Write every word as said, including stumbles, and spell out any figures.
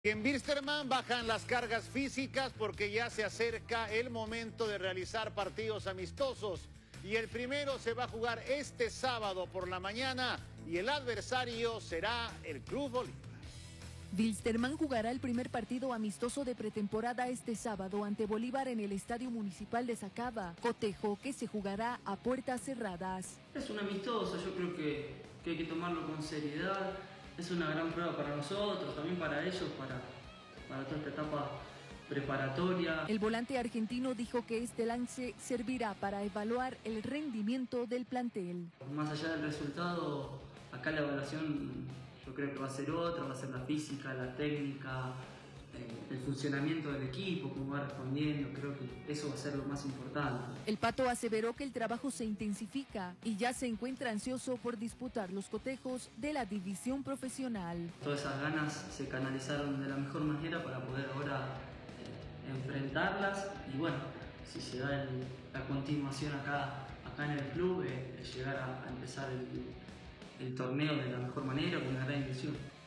En Wilstermann bajan las cargas físicas porque ya se acerca el momento de realizar partidos amistosos. Y el primero se va a jugar este sábado por la mañana y el adversario será el Club Bolívar. Wilstermann jugará el primer partido amistoso de pretemporada este sábado ante Bolívar en el Estadio Municipal de Sacaba, cotejo que se jugará a puertas cerradas. Es un amistoso, yo creo que, que hay que tomarlo con seriedad. Es una gran prueba para nosotros, también para ellos, para, para toda esta etapa preparatoria. El volante argentino dijo que este lance servirá para evaluar el rendimiento del plantel. Más allá del resultado, acá la evaluación yo creo que va a ser otra, va a ser la física, la técnica, el funcionamiento del equipo, cómo va respondiendo. Creo que eso va a ser lo más importante. El Pato aseveró que el trabajo se intensifica y ya se encuentra ansioso por disputar los cotejos de la división profesional. Todas esas ganas se canalizaron de la mejor manera para poder ahora eh, enfrentarlas y bueno, si se da el, la continuación acá, acá en el club, eh, llegar a, a empezar el, el torneo de la mejor manera, con una gran ilusión.